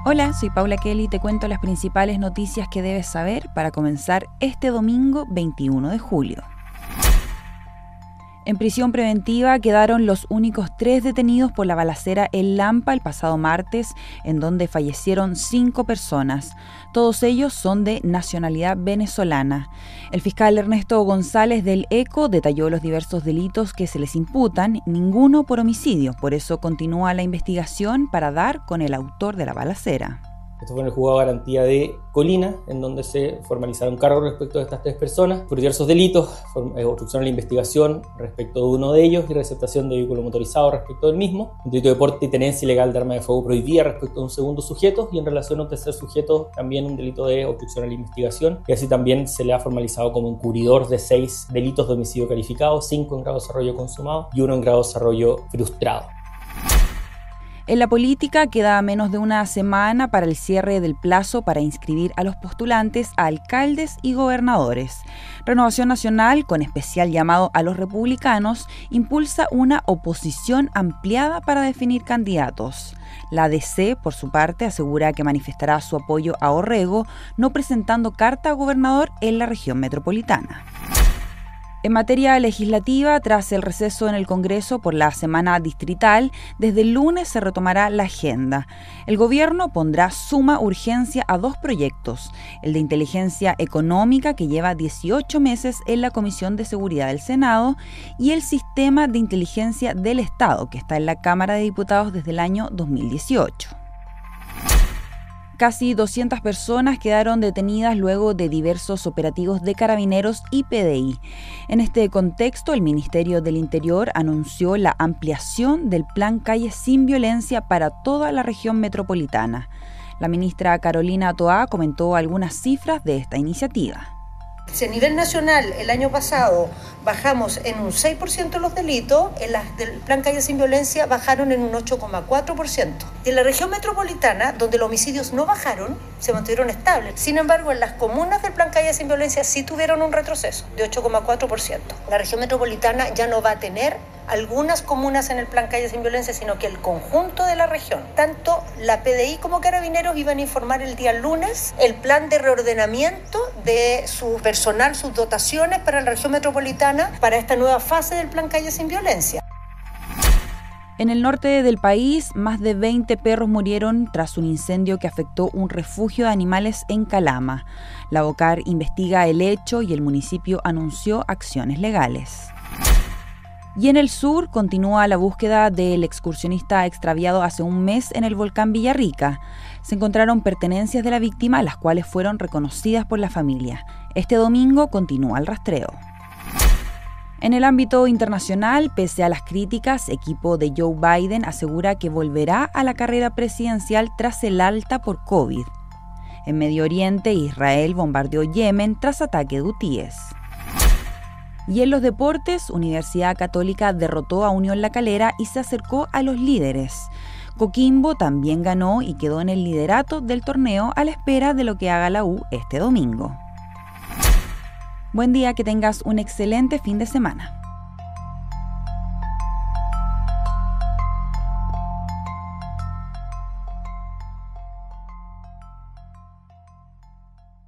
Hola, soy Paula Kelly y te cuento las principales noticias que debes saber para comenzar este domingo 21 de julio. En prisión preventiva quedaron los únicos 3 detenidos por la balacera en Lampa el pasado martes, en donde fallecieron 5 personas. Todos ellos son de nacionalidad venezolana. El fiscal Ernesto González del ECO detalló los diversos delitos que se les imputan, ninguno por homicidio. Por eso continúa la investigación para dar con el autor de la balacera. Esto fue en el juzgado de garantía de Colina, en donde se formalizaron cargos respecto de estas 3 personas por diversos delitos, obstrucción a la investigación respecto de uno de ellos y receptación de vehículo motorizado respecto del mismo, un delito de porte y tenencia ilegal de arma de fuego prohibida respecto de un segundo sujeto y en relación a un tercer sujeto también un delito de obstrucción a la investigación, y así también se le ha formalizado como encubridor de 6 delitos de homicidio calificado, 5 en grado de desarrollo consumado y 1 en grado de desarrollo frustrado. En la política queda menos de una semana para el cierre del plazo para inscribir a los postulantes a alcaldes y gobernadores. Renovación Nacional, con especial llamado a los republicanos, impulsa una oposición ampliada para definir candidatos. La DC, por su parte, asegura que manifestará su apoyo a Orrego, no presentando carta a gobernador en la región metropolitana. En materia legislativa, tras el receso en el Congreso por la semana distrital, desde el lunes se retomará la agenda. El gobierno pondrá suma urgencia a 2 proyectos, el de inteligencia económica, que lleva 18 meses en la Comisión de Seguridad del Senado, y el sistema de inteligencia del Estado, que está en la Cámara de Diputados desde el año 2018. Casi 200 personas quedaron detenidas luego de diversos operativos de Carabineros y PDI. En este contexto, el Ministerio del Interior anunció la ampliación del Plan Calles Sin Violencia para toda la región metropolitana. La ministra Carolina Toá comentó algunas cifras de esta iniciativa. Si a nivel nacional el año pasado bajamos en un 6% los delitos, en las del Plan Calles Sin Violencia bajaron en un 8,4%. Y en la región metropolitana, donde los homicidios no bajaron, se mantuvieron estables. Sin embargo, en las comunas del Plan Calles Sin Violencia sí tuvieron un retroceso de 8,4%. La región metropolitana ya no va a tener algunas comunas en el Plan Calles Sin Violencia, sino que el conjunto de la región. Tanto la PDI como Carabineros iban a informar el día lunes el plan de reordenamiento de su personal, sus dotaciones para la región metropolitana para esta nueva fase del Plan Calles Sin Violencia. En el norte del país, más de 20 perros murieron tras un incendio que afectó un refugio de animales en Calama. La OCAR investiga el hecho y el municipio anunció acciones legales. Y en el sur continúa la búsqueda del excursionista extraviado hace un mes en el volcán Villarrica. Se encontraron pertenencias de la víctima, las cuales fueron reconocidas por la familia. Este domingo continúa el rastreo. En el ámbito internacional, pese a las críticas, equipo de Joe Biden asegura que volverá a la carrera presidencial tras el alta por COVID. En Medio Oriente, Israel bombardeó Yemen tras ataque de hutíes. Y en los deportes, Universidad Católica derrotó a Unión La Calera y se acercó a los líderes. Coquimbo también ganó y quedó en el liderato del torneo a la espera de lo que haga la U este domingo. Buen día, que tengas un excelente fin de semana.